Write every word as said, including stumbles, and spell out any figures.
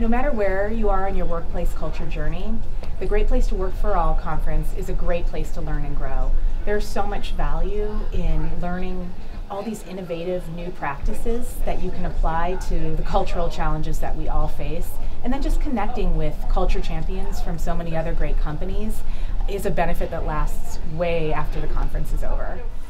No matter where you are in your workplace culture journey, the Great Place to Work for All conference is a great place to learn and grow. There's so much value in learning all these innovative new practices that you can apply to the cultural challenges that we all face, and then just connecting with culture champions from so many other great companies is a benefit that lasts way after the conference is over.